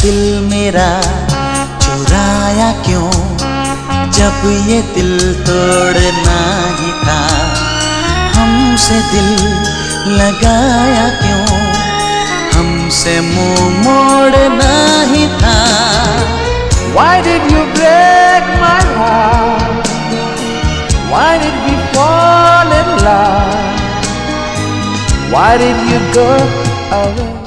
दिल मेरा चुराया क्यों, जब ये दिल तोड़ना ही था। हमसे दिल लगाया क्यों, हमसे मुंह मोड़ना ही था। Why did you break my heart? Why did we fall in love? Why did you go away?